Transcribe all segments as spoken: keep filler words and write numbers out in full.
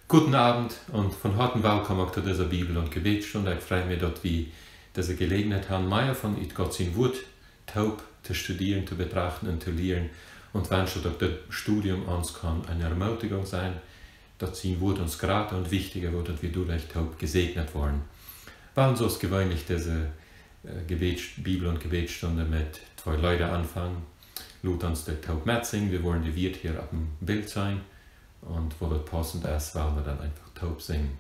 Guten Abend und von harten Willkommen zu dieser Bibel- und Gebetsstunde. Ich freue mich, dass wir diese Gelegenheit haben, mehr von Gott sein Wort taub zu studieren, zu betrachten und zu lernen. Und wenn schon das Studium uns kann eine Ermutigung sein, dass sein Wort uns gerade und wichtiger wird und wir dadurch taub gesegnet worden. Weil so ist gewöhnlich diese Gebets, Bibel- und Gebetsstunde mit zwei Leuten anfangen. Lud uns der Taub Metzing, wir wollen die Wirt hier auf dem Bild sein. Und wo das passend ist, werden wir dann einfach taub singen.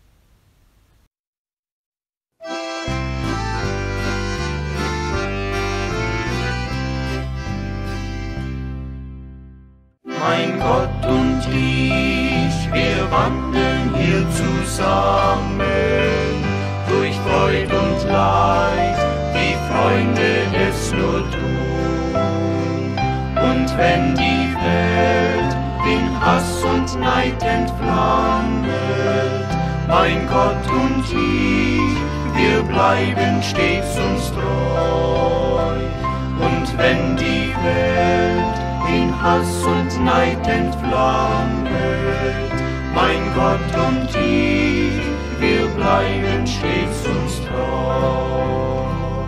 Mein Gott und ich, wir wandeln hier zusammen, durch Freud und Leid, wie Freunde es nur tun. Und wenn die Welt in Hass und Neid entflammet, mein Gott und ich, wir bleiben stets uns treu. Und wenn die Welt in Hass und Neid entflammet, mein Gott und ich, wir bleiben stets uns treu.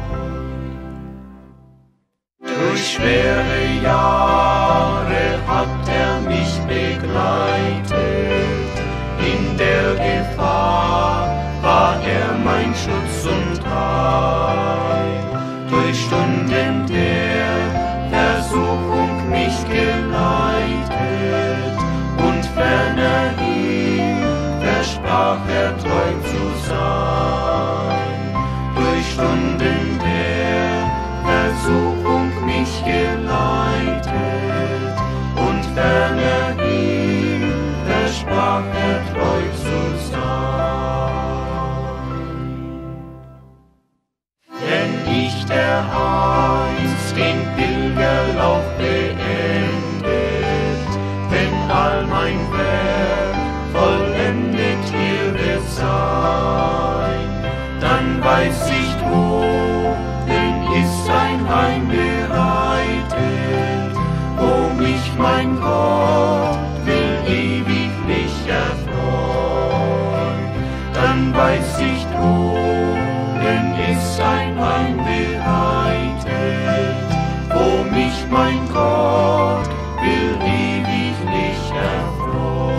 Durch schwere Jahre hat er mich begleitet, in der Gefahr war er mein Schutz und Heil. Durch Stunden der Versuchung mich geleitet und ferner ihm versprach er treu zu sein. Durch Stunden der Versuchung mich geleitet und ferner ihm versprach er treu zu sein. Wenn ich der einst den Pilgerlauf beendet, wenn all mein Werk vollendet hier wird sein, dann weiß ich, wohin ist ein Heim bereitet, wo mich mein Gott will ewiglich erfreuen. Dann weiß ich, wohin ist ein Heim bereitet, wo mich mein Gott will ewiglich erfreuen.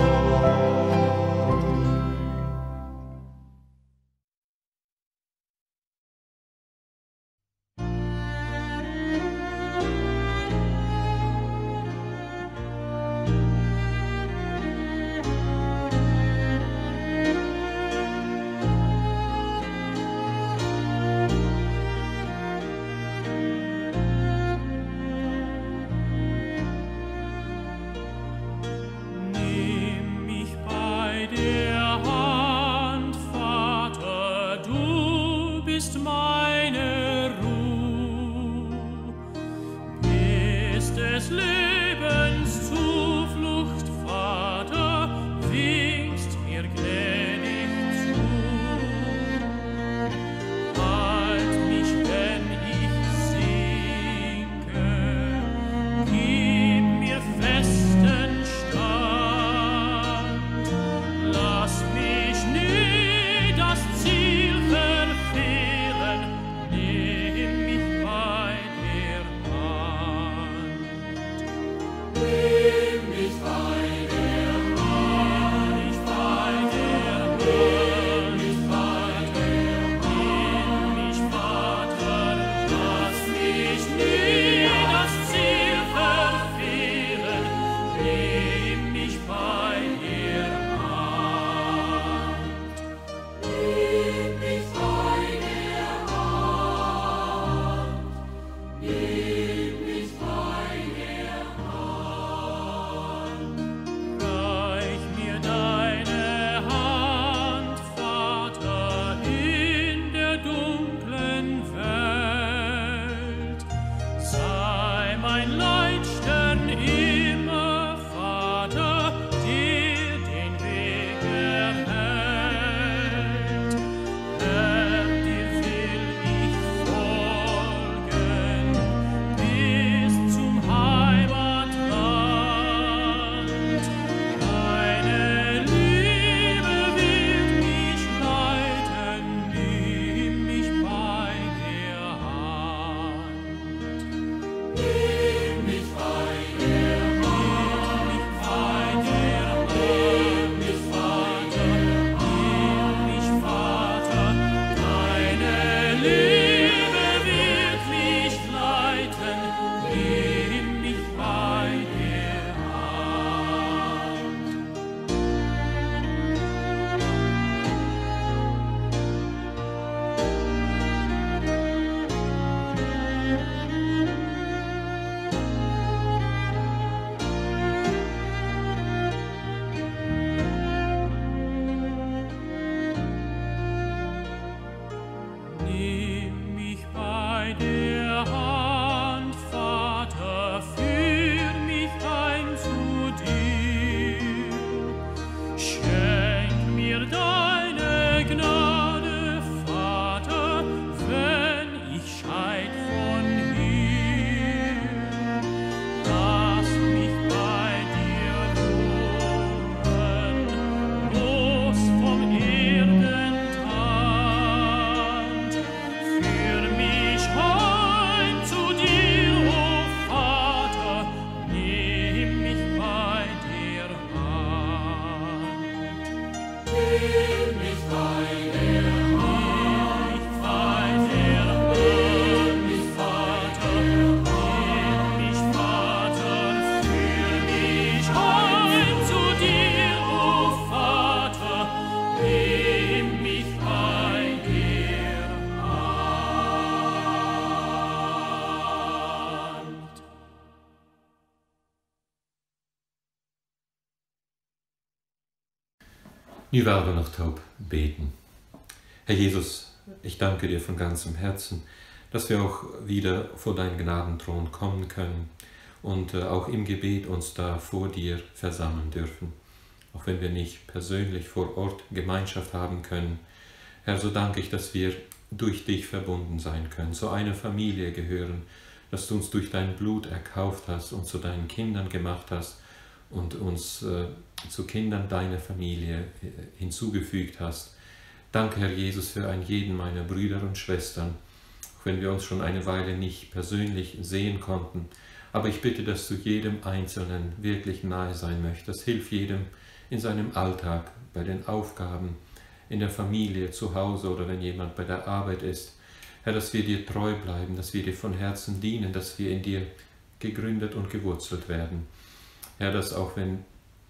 Nu werden wir noch taub beten. Herr Jesus, ich danke dir von ganzem Herzen, dass wir auch wieder vor deinen Gnadenthron kommen können und äh, auch im Gebet uns da vor dir versammeln dürfen. Auch wenn wir nicht persönlich vor Ort Gemeinschaft haben können. Herr, so danke ich, dass wir durch dich verbunden sein können, zu einer Familie gehören, dass du uns durch dein Blut erkauft hast und zu deinen Kindern gemacht hast und uns äh, zu Kindern deiner Familie äh, hinzugefügt hast. Danke, Herr Jesus, für einen jeden meiner Brüder und Schwestern, auch wenn wir uns schon eine Weile nicht persönlich sehen konnten. Aber ich bitte, dass du jedem Einzelnen wirklich nahe sein möchtest. Hilf jedem in seinem Alltag, bei den Aufgaben, in der Familie, zu Hause oder wenn jemand bei der Arbeit ist. Herr, dass wir dir treu bleiben, dass wir dir von Herzen dienen, dass wir in dir gegründet und gewurzelt werden. Herr, dass auch wenn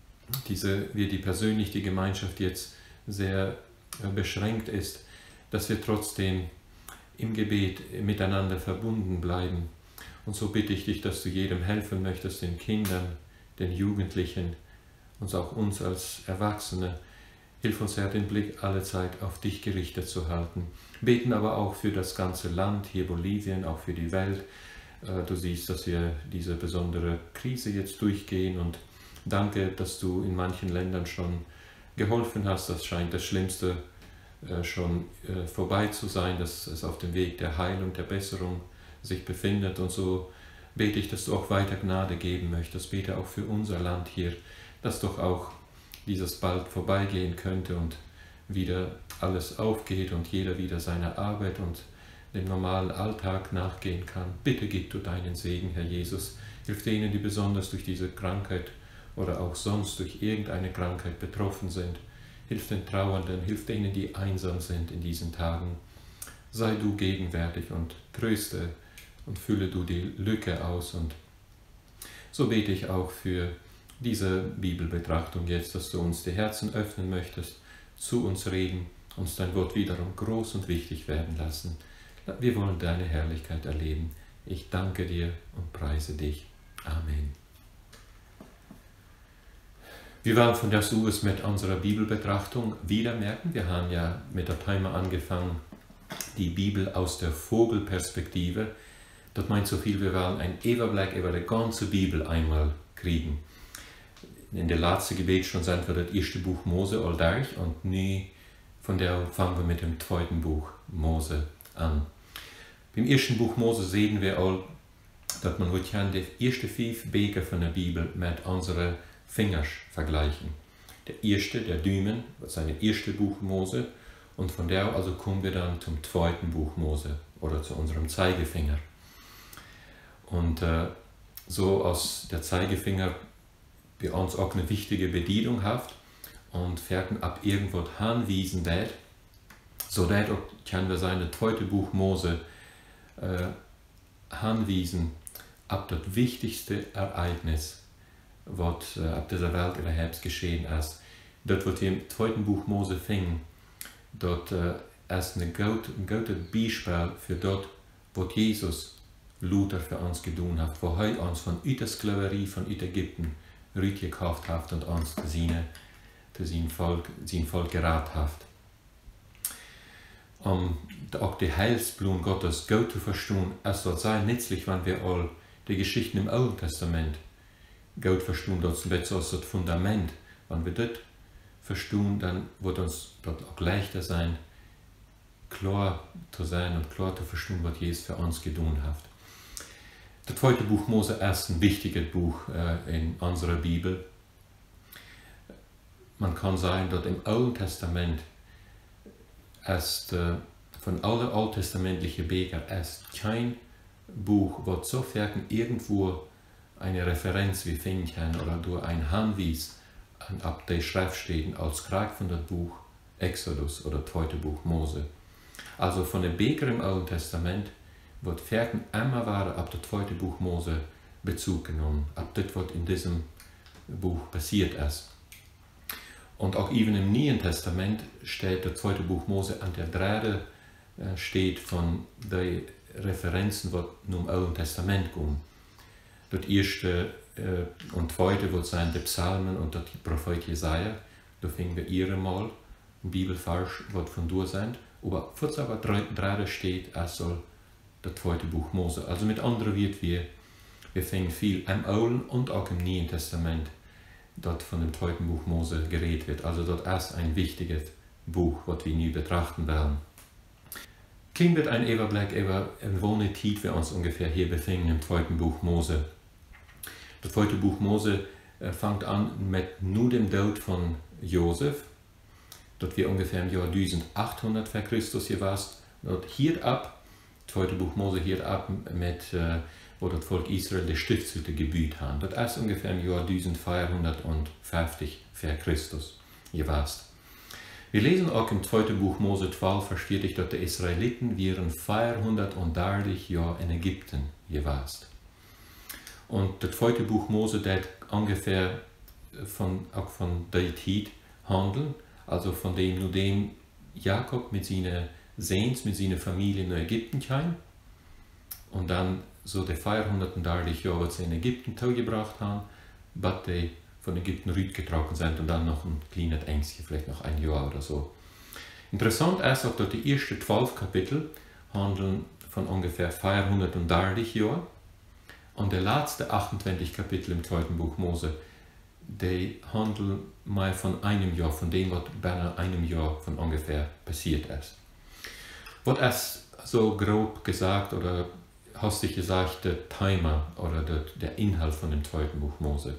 diese, wir die persönlich die Gemeinschaft jetzt sehr äh, beschränkt ist, dass wir trotzdem im Gebet miteinander verbunden bleiben. Und so bitte ich dich, dass du jedem helfen möchtest, den Kindern, den Jugendlichen, und auch uns als Erwachsene. Hilf uns, Herr, den Blick allezeit auf dich gerichtet zu halten. Beten aber auch für das ganze Land, hier Bolivien, auch für die Welt. Du siehst, dass wir diese besondere Krise jetzt durchgehen und danke, dass du in manchen Ländern schon geholfen hast. Das scheint das Schlimmste schon vorbei zu sein, dass es auf dem Weg der Heilung, der Besserung sich befindet. Und so bete ich, dass du auch weiter Gnade geben möchtest. Bete auch für unser Land hier, dass doch auch dieses bald vorbeigehen könnte und wieder alles aufgeht und jeder wieder seiner Arbeit und dem normalen Alltag nachgehen kann. Bitte gib du deinen Segen, Herr Jesus. Hilf denen, die besonders durch diese Krankheit oder auch sonst durch irgendeine Krankheit betroffen sind. Hilf den Trauernden, hilf denen, die einsam sind in diesen Tagen. Sei du gegenwärtig und tröste und fülle du die Lücke aus. Und so bete ich auch für diese Bibelbetrachtung jetzt, dass du uns die Herzen öffnen möchtest, zu uns reden, uns dein Wort wiederum groß und wichtig werden lassen. Wir wollen deine Herrlichkeit erleben. Ich danke dir und preise dich. Amen. Wir werden von der Suches mit unserer Bibelbetrachtung wieder merken, wir haben ja mit der Timer angefangen, die Bibel aus der Vogelperspektive. Das meint so viel, wir werden einen Überblick über die ganze Bibel einmal kriegen. In der letzten Gebet schon sind wir das erste Buch Mose all durch und nie von der fangen wir mit dem zweiten Buch Mose an. Beim ersten Buch Mose sehen wir all, dass man heute die ersten fünf Bücher von der Bibel mit unseren Fingern vergleichen. Der erste, der Daumen, das ist das erste Buch Mose und von der also kommen wir dann zum zweiten Buch Mose oder zu unserem Zeigefinger. Und äh, so aus der Zeigefinger bei uns auch eine wichtige Bedienung hat und werden ab irgendwo hinwiesen wird, so dass auch können wir sein, das zweite Buch Mose äh, hinwiesen ab das wichtigste Ereignis, was äh, ab dieser Welt überhaupt geschehen ist. Dort wird im zweiten Buch Mose fing, dort äh, ist ein gutes Beispiel für dort, was Jesus Luther für uns getan hat, wo er uns von der Sklaverei von Ägypten gekauft hat und uns zu seinem Volk, sein Volk geraten hat. Um auch die Heilsplan Gottes gut zu verstehen, es wird sein nützlich, wenn wir all die Geschichten im Alten Testament gut verstehen, das wird so das Fundament. Wenn wir das verstehen, dann wird uns dort auch leichter sein, klar zu sein und klar zu verstehen, was Jesus für uns getan hat. Das zweite Buch Mose ist ein wichtiges Buch äh, in unserer Bibel. Man kann sagen, dass im Alten Testament ist, äh, von allen alttestamentlichen Büchern ist kein Buch, das sofern irgendwo eine Referenz wie finden oder durch ein Hinweis ab der Schrift steht, als gerade von dem Buch Exodus oder zweite Buch Mose. Also von den Büchern im Alten Testament wird Verken immer waren ab das zweite Buch Mose Bezug genommen, ab das, was in diesem Buch passiert ist. Und auch even im Neuen Testament steht das zweite Buch Mose an der Drade äh, steht von den Referenzen, die zum Alten Testament gehen. Das erste äh, und zweite wird sein die Psalmen und der Prophet Jesaja. da finden wir ihre Mal ein Bibelvers, was von da sind, aber kurz aber drei steht, es soll das zweite Buch Mose. Also mit anderen wird wir, wir finden viel im Alten und auch im Neuen Testament, dort von dem zweiten Buch Mose geredet wird. Also dort ist ein wichtiges Buch, was wir nie betrachten werden. Klingt wird ein Überblick über eine wohne Zeit, wir uns ungefähr hier befinden im zweiten Buch Mose. Das zweite Buch Mose äh, fängt an mit nur dem Tod von Josef. Dort wir ungefähr im Jahr eintausendachthundert vor Christus hier warst. Dort hielt ab, das zweite Buch Mose hielt ab mit, äh, wo das Volk Israel die Stiftshütte gebaut hat. Das ist ungefähr im Jahr eintausendvierhundertfünfzig vor Christus hier warst. Wir lesen auch im zweiten Buch Mose zwölf, versteht ich, dass die Israeliten wären vierhundertdreißig Jahre in Ägypten hier warst. Und das zweite Buch Mose, das ungefähr von, auch von der Zeit handeln, also von dem, nur dem Jakob mit seinen Sehns, mit seiner Familie nach Ägypten kam und dann so die vierhundertdreißig Jahre, die sie in Ägypten zugebracht haben, bis die von Ägypten rübergetragen sind und dann noch ein kleines Ängstchen, vielleicht noch ein Jahr oder so. Interessant ist auch, dass die ersten zwölf Kapitel handeln von ungefähr vierhundertdreißig Jahren und der letzte achtundzwanzig Kapitel im zweiten Buch Mose, die handeln mal von einem Jahr, von dem, was beinahe einem Jahr von ungefähr passiert ist. Was ist so grob gesagt oder hastig gesagt der Timer oder der, der Inhalt von dem zweiten Buch Mose?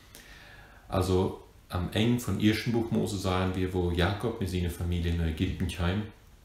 Also am Ende vom ersten Buch Mose sahen wir, wo Jakob mit seiner Familie in Ägypten kam.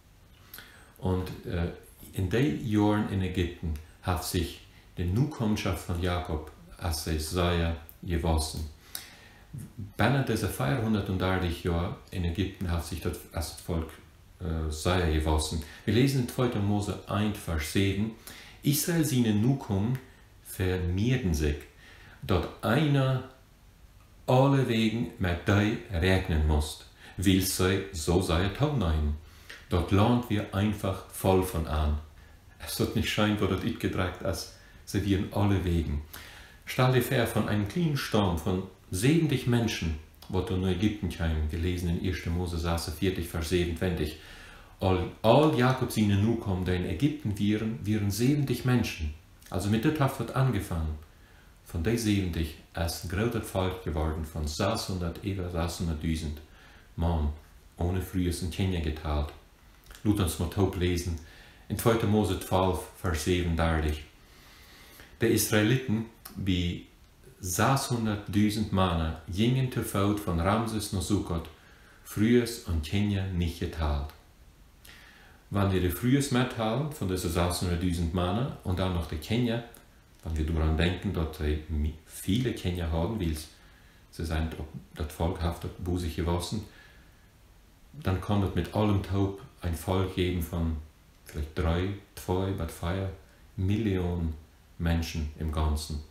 Und äh, in den Jahren in Ägypten hat sich die Nachkommenschaft von Jakob als sehr gewachsen. Binnen dieser vierhundertdreißig Jahre in Ägypten hat sich das, als das Volk äh, sehr gewachsen. Wir lesen in zweiter Mose eins, Vers sieben. Israel seine Nachkommen vermehrten sich, dort einer alle Wegen mit dir rechnen musst, weil sie so sei taunein. Dort lernt wir einfach voll von an. Es wird nicht scheinen, wo das ich gedreht ist, sie wären alle Wegen. Stell dir vor, von einem kleinen Stamm von siebzig Menschen, wo du in Ägypten kamen, wir lesen in erster Mose vierzig, Vers siebenundzwanzig, all, all Jakob seine Nachkommen, die in Ägypten wären, wären siebzig Menschen. Also mit der hat wird angefangen. Von den siebzig ist ein großer Volk geworden von sechshundert, über sechshunderttausend Mann, ohne frühes in Kenia geteilt. Lass uns mal top lesen, in zweiter Mose zwölf, Vers siebenunddreißig. Die Israeliten, wie sechshunderttausend Männer, gingen zu Fuß von Ramses nach Sukkot, frühes und Kenia nicht geteilt. Wenn wir die frühes mitteilen von diesen sechshunderttausend Männern und dann noch die Kenia, wenn wir daran denken, dass sie viele Kenia haben, weil sie sind, das Volk hat wo sich gewachsen, dann kann das mit allem Taub ein Volk geben von vielleicht drei, zwei, bis vier Millionen Menschen im Ganzen.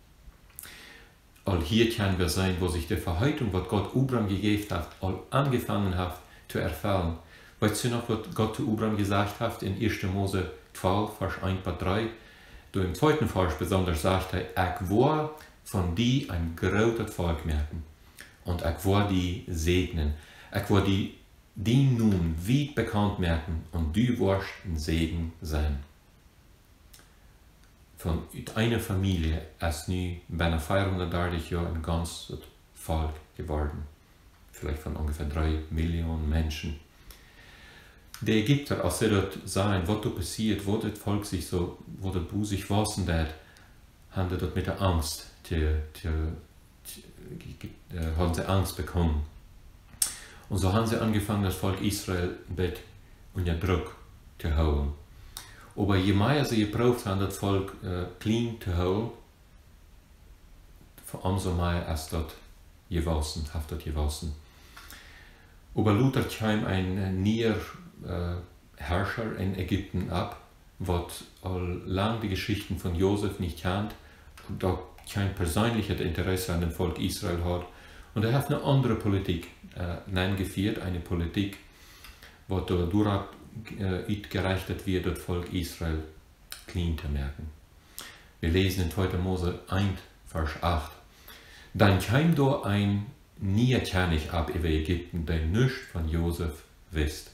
All hier können wir sein, wo sich die Verheitung, was Gott Abraham gegeben hat, all angefangen hat zu erfüllen. Weißt du noch, was Gott zu Abraham gesagt hat in erster Mose zwölf, Vers eins bis drei? Du im zweiten Vers besonders sagt er, ich will von dir ein großes Volk merken und ich will die segnen. Ich will die, die nun weit bekannt merken und du wirst ein Segen sein. Von einer Familie ist nun bei vierhundertdreißig Jahren ein ganzes Volk geworden. Vielleicht von ungefähr drei Millionen Menschen. Die Ägypter, als sie dort sahen, was da passiert, wo das Volk sich so, wo das Buch sich wassen hat, haben sie dort mit der Angst, die, die, die, die, haben sie Angst bekommen. Und so haben sie angefangen, das Volk Israel mit unter Druck zu hauen. Aber je mehr sie gebraucht haben, das Volk äh, clean zu halten, umso mehr ist das gewachsen, hat das gewachsen. Aber Luther kam ein neuer äh, Herrscher in Ägypten ab, was all lang die Geschichten von Josef nicht kennt, und da kein persönliches Interesse an dem Volk Israel hat. Und er hat eine andere Politik äh, eingeführt, eine Politik, wo dadurch äh, gerechnet wird, das Volk Israel clean zu merken. Wir lesen in zweiter Mose eins, Vers acht. Dann kam da ein nie kenne ich ab über Ägypten, der nichts von Josef wisst.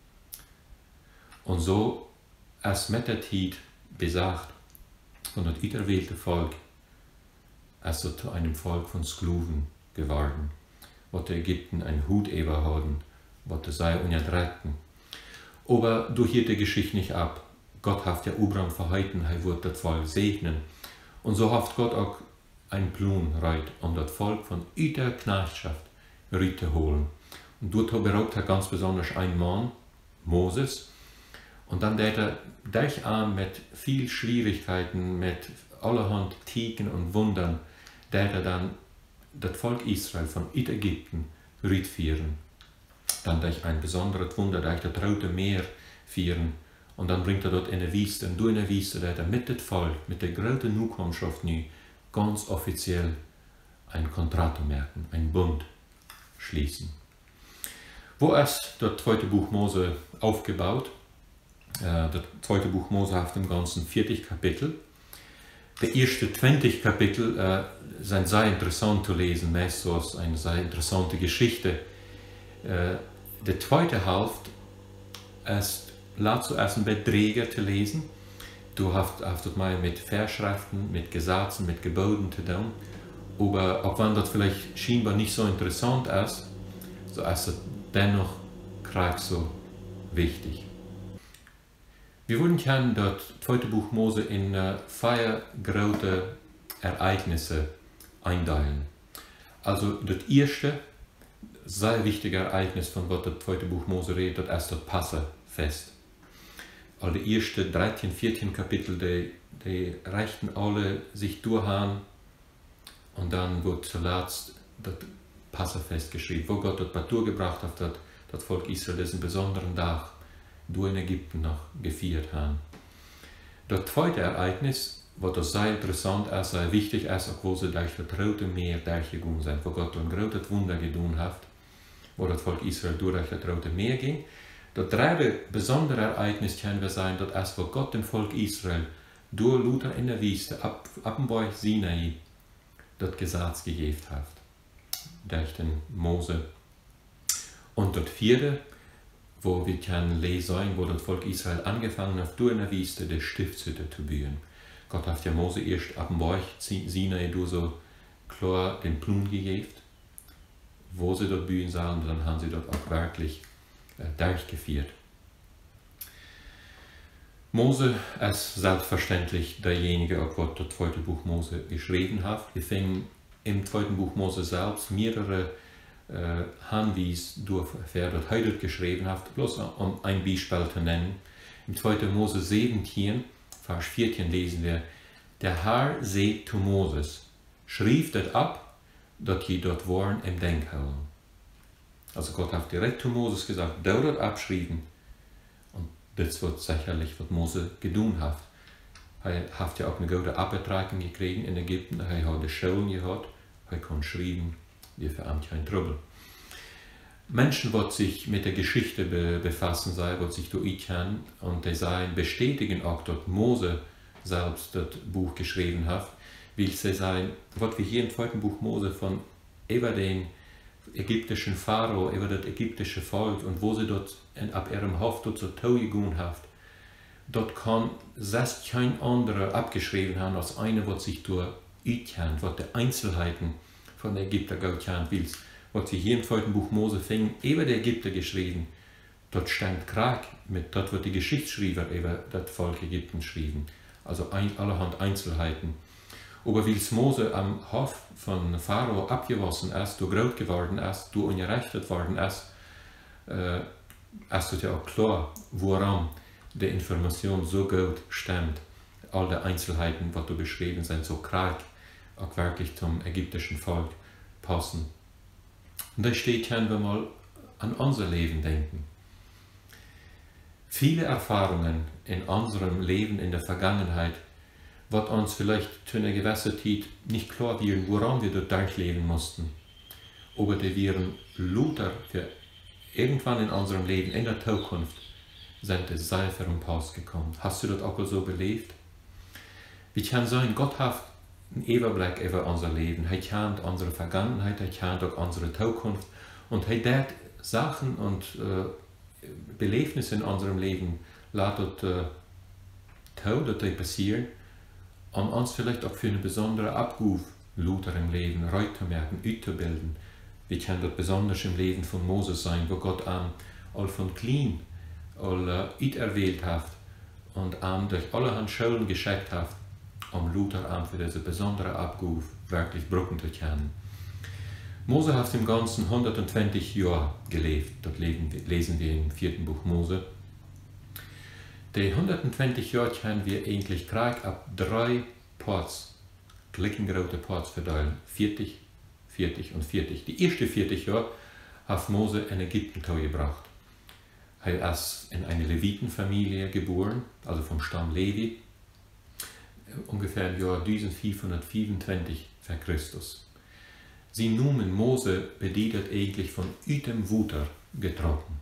Und so, als mit der Zeit besagt, von das auserwählte Volk, als zu einem Volk von Sklaven geworden, was die Ägypten ein Hut überhaben, was sei unterdrückten. Aber du hielt die Geschichte nicht ab. Gott hat ja Abraham verhalten, er wird das Volk segnen. Und so hat Gott auch einen Plan reit, um das Volk von der Knechtschaft zu holen. Und dort beraubt er ganz besonders einen Mann, Moses. Und dann hat er dich an mit viel Schwierigkeiten, mit allerhand Tiken und Wundern, der er dann das Volk Israel von Ägypten führen. Dann durch ein besonderes Wunder, durch das Rote Meer führen. Und dann bringt er dort in der Wüste, und durch in der Wüste, der er mit dem Volk, mit der großen Nachkommenschaft nu, ganz offiziell ein Kontrakt merken, ein Bund schließen. Wo ist das zweite Buch Mose aufgebaut? Äh, das zweite Buch Mose hat im Ganzen vierzig Kapitel. Die ersten zwanzig Kapitel äh, sind sehr interessant zu lesen, meistens eine sehr interessante Geschichte. Äh, die zweite Hälfte ist laat zuerst ein Beträger zu lesen. Du hast, hast mal mit Verschriften, mit Gesetzen, mit Geboten zu tun. Aber auch wenn das vielleicht scheinbar nicht so interessant ist, so ist es dennoch gerade so wichtig. Wir wollen gerne das zweite Buch Mose in uh, vier große Ereignisse einteilen. Also das erste, sehr wichtige Ereignis, von was das zweite Buch Mose redet, das ist das Passafest. All die ersten dreizehn, vierzehn Kapitel, die, die reichten alle sich durchhauen, und dann wird zuletzt das Passafest geschrieben, wo Gott das Partur gebracht hat, dass das Volk Israel diesen besonderen Tag durch in Ägypten noch gefeiert haben. Das zweite Ereignis, was das sehr interessant ist, sehr wichtig ist, auch wo sie durch das Rote Meer durchgegangen sind, wo Gott ein großes Wunder getan hat, wo das Volk Israel durch das Rote Meer ging. Das dritte besondere Ereignis können wir sein, dass erst wo Gott dem Volk Israel durch Luther in der Wüste, ab, ab dem Berg Sinai, das Gesetz gegeben hat, durch den Mose. Und das vierte, wo wir können lesen, wo das Volk Israel angefangen hat, durch in der Wüste die Stiftshütte zu bauen. Gott hat ja Mose erst ab dem Berg Sinai durch so klar den Plan gegeben, wo sie dort bauen sollen, und dann haben sie dort auch wirklich durchgeführt. Mose ist selbstverständlich derjenige, der das zweite Buch Mose geschrieben hat. Wir finden im zweiten Buch Mose selbst mehrere äh, Hinweise durch, wer das heute geschrieben hat, bloß um ein Beispiel zu nennen. Im zweiten Mose siebzehn, Vers vierzehn lesen wir: Der Herr seht zu Moses, schrieb das ab, dass je dort waren im Denkhaus. Also Gott hat direkt zu Moses gesagt, du das abschreiben. Und das wird sicherlich, was Mose getan hat. Er hat ja auch eine gute Abbetragung gekriegt in Ägypten, er hat die Schulen gehabt, er kann schreiben, wir verarmt kein Trouble. Menschen, die sich mit der Geschichte be befassen, sei, die sich durch kennen, und die sagen, bestätigen auch, dass Mose selbst das Buch geschrieben hat, weil sie sagen, was wir hier im zweiten Buch Mose von über den ägyptischen Pharao, über das ägyptische Volk und wo sie dort in, ab ihrem Hof dort so Tau gegangen hat, dort kann selbst kein anderer abgeschrieben haben als einer, was sich durch kennt, was die Einzelheiten von der Ägypter kennt, will. Was sie hier im zweiten Buch Mose fingen, über die Ägypter geschrieben, dort stand Krag mit, dort wird die Geschichtsschreiber über das Volk Ägypten schrieben, also ein, allerhand Einzelheiten. Aber weil Mose am Hof von Pharao abgewassen ist, du groß geworden ist, du ungerechtet worden ist, äh, ist es ja auch klar, woran die Information so gut stimmt. All die Einzelheiten, was du beschrieben sind, so krank, auch wirklich zum ägyptischen Volk passen. Und da steht, können wir mal an unser Leben denken. Viele Erfahrungen in unserem Leben in der Vergangenheit, was uns vielleicht zu einer gewissen Zeit nicht klar wird, woran wir dort durchleben mussten. Aber die wären lauter für irgendwann in unserem Leben, in der Zukunft, sind es sehr für den Pass gekommen. Hast du das auch so belebt? Wie kann sein, Gott hat einen Überblick über unser Leben. Er kennt unsere Vergangenheit, er kennt auch unsere Zukunft und er hat Sachen und äh, Belebnisse in unserem Leben lassen, äh, dass die passieren, um uns vielleicht auch für eine besondere Abgabe Luther im Leben zu merken, auszubilden. Wie kann das besonders im Leben von Moses sein, wo Gott ihm all von klein all äh, erwählt hat und ihm durch allerhand Schulen geschickt hat, um Luther ihm für diese besondere Abgabe wirklich brücken zu können. Mose hat im Ganzen hundertzwanzig Jahre gelebt, das lesen wir im vierten Buch Mose. Die hundertzwanzig Jahre können wir eigentlich Krieg ab drei Parts, glickengroße Parts verteilen, vierzig, vierzig und vierzig. Die ersten vierzig Jahre hat Mose in Ägypten gebracht. Er ist in eine Levitenfamilie geboren, also vom Stamm Levi, ungefähr im Jahr eintausendvierhundertfünfundzwanzig vor Christus. Sie Nomen Mose bedeutet eigentlich von Utem Wuter getroffen.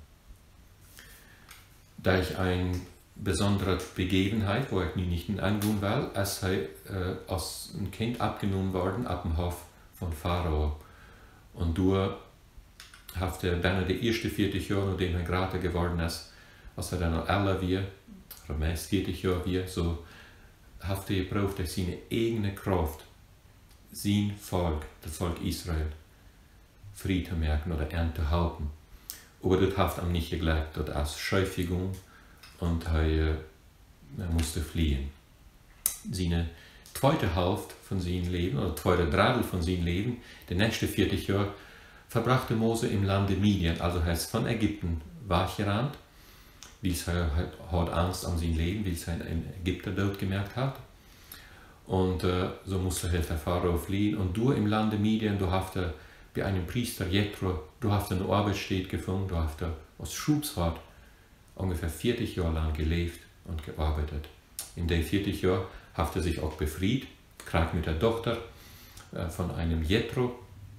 Durch eine besondere Begebenheit, wo ich mich nicht angehen will, als er äh, als ein Kind abgenommen worden ab dem Hof von Pharao. Und durch hat er dann die ersten vierzig Jahre, nachdem er gerade geworden ist, als er dann noch älter wird, oder meist vierzig Jahre wird, so hat er gebraucht, durch seine eigene Kraft sein Volk, das Volk Israel, frei zu merken oder anzuhalten. Aber das hat ihm nicht geglaubt, das als Schäufigung und er, er musste fliehen. Seine zweite Hälfte von seinem Leben, oder zweite Drittel von seinem Leben, die nächsten vierzig Jahre, verbrachte Mose im Lande Midian, also heißt von Ägypten weggerannt, weil er hat Angst um sein Leben, weil er einen Ägypter dort gemerkt hat. Und äh, so musste er der Pharao fliehen. Und du im Lande Midian, du hast er bei einem Priester Jethro, du hast eine Arbeitsstätte gefunden, du hast er aus Schubsrat ungefähr vierzig Jahre lang gelebt und gearbeitet. In den vierzig Jahren hat er sich auch befreit, gerade mit der Tochter äh, von einem Jethro.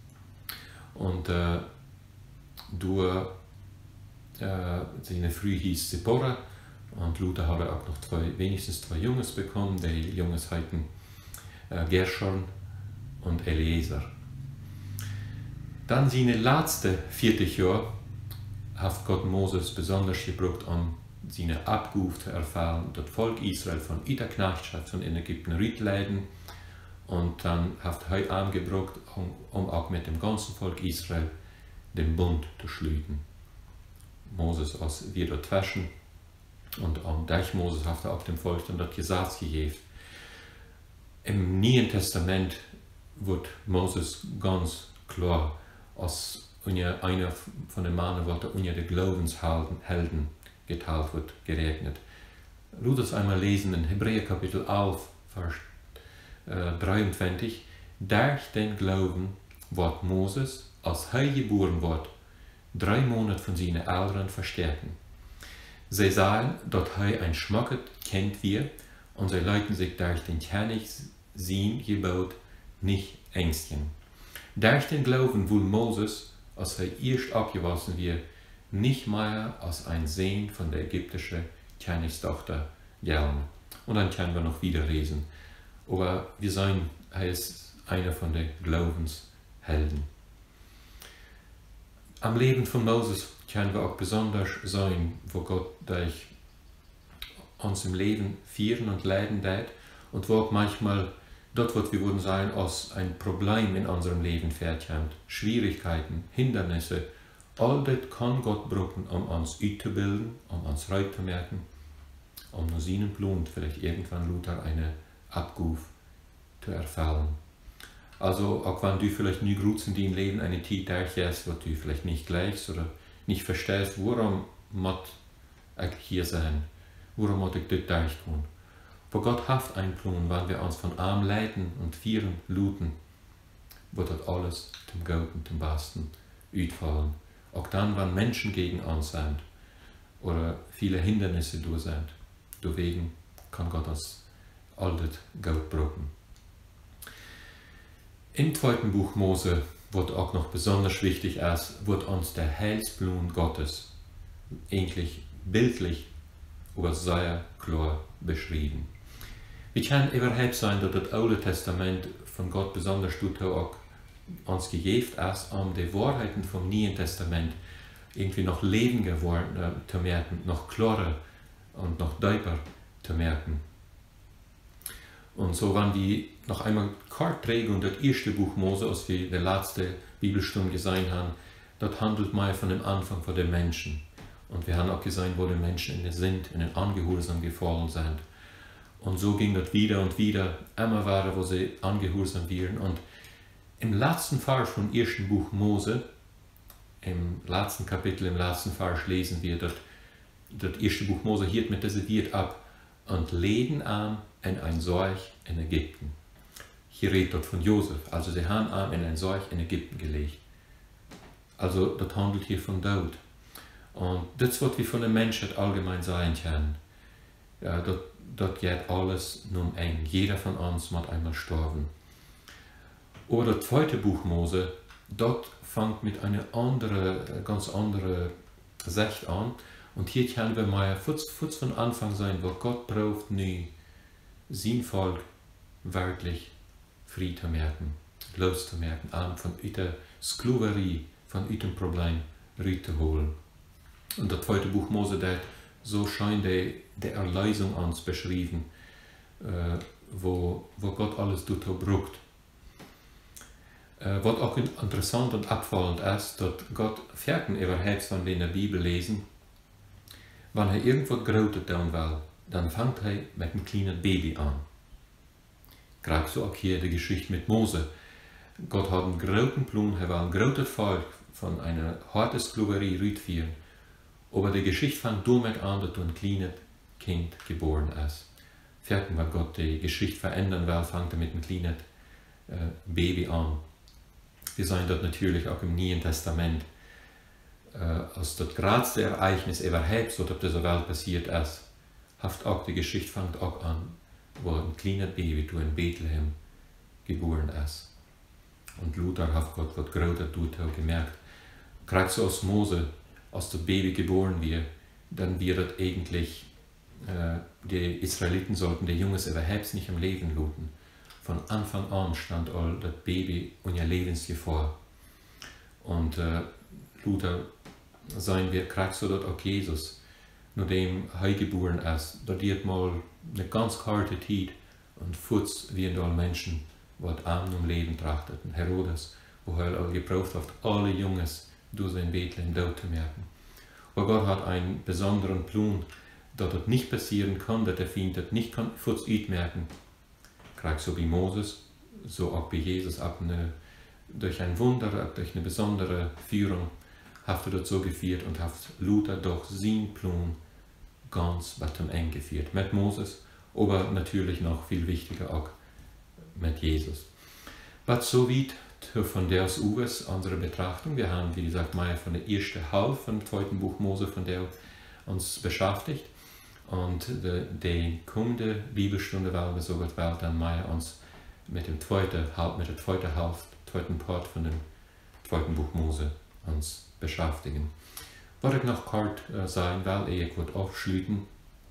Und äh, durch äh, seine Früh hieß Zipporah und Luther hat auch noch zwei, wenigstens zwei Jungs bekommen. Die Jungs heißen äh, Gershon und Eliezer. Dann seine letzten vierzig Jahre hat Gott Moses besonders gebraucht, um seine Abgabe zu erfahren, das Volk Israel von der Knechtschaft von in Ägypten rütleiden. Und dann hat er angebraucht, um, um auch mit dem ganzen Volk Israel den Bund zu schließen. Moses als wieder waschen und um durch Moses hat er auch dem Volk dann das Gesetz gegeben. Im Neuen Testament wird Moses ganz klar als einer von den Männern, die unter den Glaubenshelden geteilt wird, geregnet. Lass uns einmal lesen in Hebräer Kapitel elf, Vers dreiundzwanzig. Durch den Glauben wird Moses, als er geboren wird, drei Monate von seinen Eltern verstärken. Sie sagen, dass er ein schmackes Kind wird und sie leiten sich durch den König sein Gebot nicht ängstigen. Durch den Glauben will Moses, als er erst abgewaschen wird, nicht mehr als ein Sohn von der ägyptischen Königstochter gelten. Und dann können wir noch wieder lesen. Aber wir sein, er ist einer von den Glaubenshelden. Am Leben von Moses können wir auch besonders sein, wo Gott durch uns im Leben führen und leiden wird und wo auch manchmal dort, wo wir würden sein, als ein Problem in unserem Leben verkommt, Schwierigkeiten, Hindernisse, all das kann Gott brauchen, um uns auszubilden, um uns reut zu merken, um nur seinen Plan vielleicht irgendwann Luther eine Abgabe zu erfahren. Also auch wenn du vielleicht nie gut in deinem Leben eine Zeit durchgehst, wo du vielleicht nicht gleichst oder nicht verstehst, warum muss ich hier sein, warum muss ich das durchtun. Aber Gott hat einen Plan, wenn wir uns von Arm leiten und führen luten, wird das alles zum Guten, zum Besten ausfallen. Auch dann, wenn Menschen gegen uns sind oder viele Hindernisse durch sind, deswegen kann Gott uns all das Geld brauchen. Im zweiten Buch Mose wird auch noch besonders wichtig ist, wird uns der Heilsplan Gottes eigentlich bildlich, aber sehr klar beschrieben. Wir können überhaupt sein, dass das Alte Testament von Gott besonders gut auch uns gegeben ist, um die Wahrheiten vom Neuen Testament irgendwie noch leben geworden äh, zu merken, noch klarer und noch deutlicher zu merken. Und so, wenn wir noch einmal kart trägen und das erste Buch Mose, als wir die letzte Bibelstunde gesehen haben, das handelt mal von dem Anfang von den Menschen. Und wir haben auch gesehen, wo die Menschen in den sind, in den Angehorsam gefallen sind. Und so ging das wieder und wieder, immer weiter, wo sie angehorsam waren. Und im letzten Vers vom ersten Buch Mose, im letzten Kapitel, im letzten Vers lesen wir, dass das erste Buch Mose hielt mit dieser Wirt ab und leden an in ein Seuch in Ägypten. Hier redet dort von Josef, also sie haben an in ein Seuch in Ägypten gelegt. Also das handelt hier von Tod. Und das, was wir von der Menschheit allgemein sein können, ja, dort, dort geht alles nur eng. Jeder von uns muss einmal sterben. Oder das zweite Buch Mose, dort fängt mit einer andere, ganz anderen Sicht an. Und hier können wir mal kurz von Anfang sein, wo Gott braucht nie sein Volk wirklich frei zu merken, loszumerken, an von der Sklaverei, von dem Problem rüberzuholen. Und das zweite Buch Mose, das so scheint die, die Erlösung uns beschrieben, äh, wo, wo Gott alles braucht. Äh, was auch interessant und abfallend ist, dass Gott Ferken überhaupt, wenn wir in der Bibel lesen, wenn er irgendwo Großes tun will, dann fängt er mit einem kleinen Baby an. Gerade so auch hier die Geschichte mit Mose. Gott hat einen großen Plan, er war ein großes Volk von einer harten Sklaverei rüberführen. Aber die Geschichte fängt damit an, dass ein kleines Kind geboren ist. Fertig, weil Gott die Geschichte verändern will, fängt er mit einem kleinen äh, Baby an. Wir sehen das natürlich auch im Neuen Testament. Äh, als das größte Ereignis überhaupt, so auf dieser Welt passiert ist, hat auch die Geschichte fängt auch an, wo ein kleines Baby in Bethlehem geboren ist. Und Luther hat Gott was Großes tut, gemerkt. Gerade so aus Mose, als das Baby geboren wird, dann wird das eigentlich, äh, die Israeliten sollten die Jungs überhaupt nicht am Leben lassen. Von Anfang an stand all das Baby unter Lebensgefahr. Und äh, Luther sagen wir, gerade so, dass auch Jesus, nachdem er geboren ist, da wird mal eine ganz harte Zeit und futz wie in alle Menschen, die arm um Leben trachteten. Herodes, wo er auch gebraucht hat, alle Jungs durch sein Bethlehem dort zu merken. Aber Gott hat einen besonderen Plan, dass das nicht passieren kann, dass der Feind das nicht kann, futz merken. Gerade so wie Moses, so auch wie Jesus, ab eine, durch ein Wunder, durch eine besondere Führung, hat er das so geführt und hat Luther durch seinen Plan ganz bei dem Eng geführt. Mit Moses, aber natürlich noch viel wichtiger auch mit Jesus. Was so weit von der aus Uwes unsere Betrachtung. Wir haben, wie gesagt, mal von der ersten Hälfte vom zweiten Buch Mose von der uns beschäftigt. Und die, die kommende Bibelstunde werden wir sogar dann mal uns mit dem zweiten mit der zweiten Hälfte, zweiten Part von dem zweiten Buch Mose uns beschäftigen. Was ich noch kurz äh, sagen will, ehe ich wird aufschließen,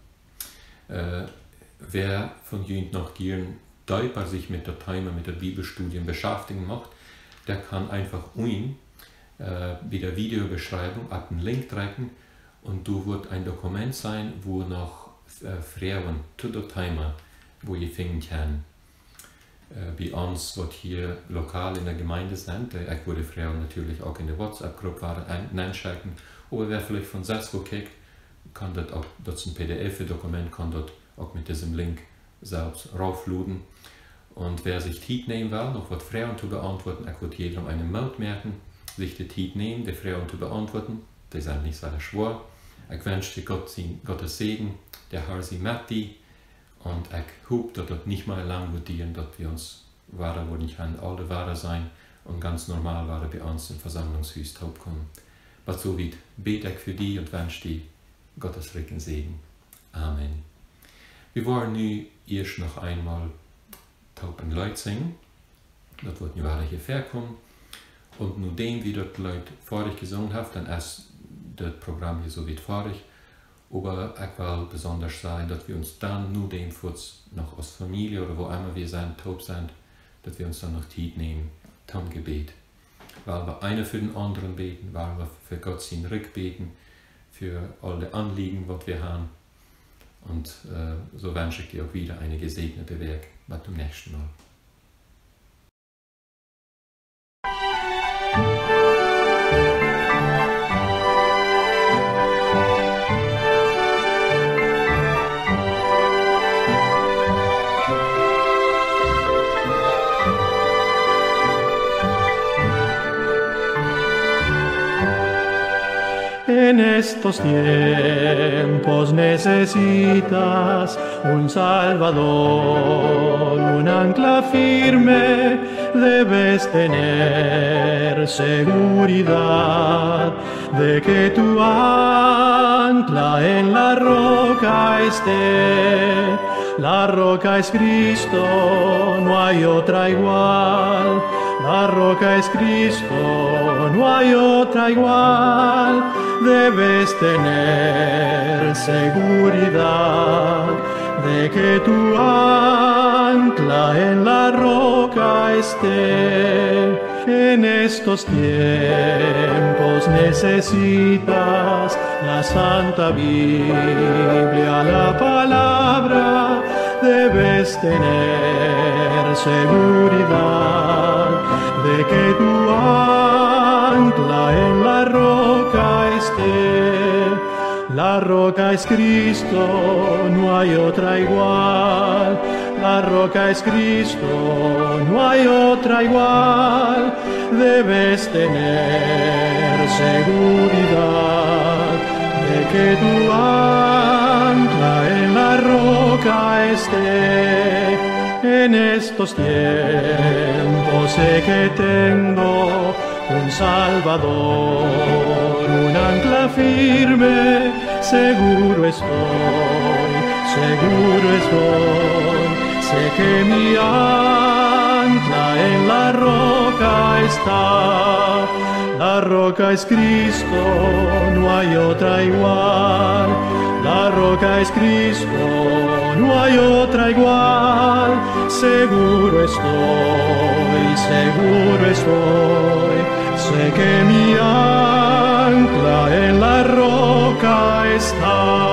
äh, wer von Ihnen noch gern tiefer sich mit der Thema, mit der Bibelstudien beschäftigen macht, der kann einfach unten äh, bei der Videobeschreibung ab einen Link drücken und da wird ein Dokument sein, wo noch äh, Fragen zu der Thema, wo ihr finden kann. Äh, bei uns, was hier lokal in der Gemeinde sind, äh, ich würde Fragen natürlich auch in der WhatsApp-Gruppe einschicken, aber wer vielleicht von Sasko kriegt, kann das auch, das ist ein P D F-Dokument, kann dort auch mit diesem Link selbst raufladen. Und wer sich Zeit nehmen will, noch was Fragen zu beantworten, er wird jedem eine Mail merken, sich die Zeit nehmen, die Fragen zu beantworten. Die sind nicht sehr schwer. Ich wünsche dir Gott, Gottes Segen, der Herr sie mit dir. Und ich hoffe, dass das nicht mal lang wird dienen, dass wir uns wahr, wo nicht haben, alle wahr sein und ganz normal wahr bei uns im Versammlungshaus kommen. Was so weit bete ich für dich und wünsche dir Gottes ricken Segen. Amen. Wir wollen nun erst noch einmal Tauben Leute singen. Das wird eine Weile hierher kommen. Und nachdem wir dort Leute vorig gesungen haben, dann ist das Programm hier so weit vorig. aber auch weil besonders sein, dass wir uns dann nur dem Fuß noch als Familie oder wo immer wir sind, top sind, dass wir uns dann noch Zeit nehmen, zum Gebet. Weil wir einer für den anderen beten, weil wir für Gott sein Rück beten, für alle Anliegen, was wir haben. Und äh, so wünsche ich dir auch wieder eine gesegnete Werk. Bis zum nächsten Mal. En estos tiempos necesitas un Salvador, un ancla firme, debes tener seguridad de que tu ancla en la roca esté. La roca es Cristo, no hay otra igual. La roca es Cristo, no hay otra igual. Debes tener seguridad de que tu ancla en la roca esté. En estos tiempos necesitas la Santa Biblia, la palabra. Debes tener seguridad de que tu ancla en la roca esté. La roca es Cristo, no hay otra igual. La roca es Cristo, no hay otra igual. Debes tener seguridad de que tu ancla en la roca esté. En estos tiempos sé que tengo un Salvador, un ancla firme, seguro estoy, seguro estoy, sé que mi ancla en la roca está. La roca es Cristo, no hay otra igual. La roca es Cristo, no hay otra igual. Seguro estoy, seguro estoy, sé que mi ancla en la roca está.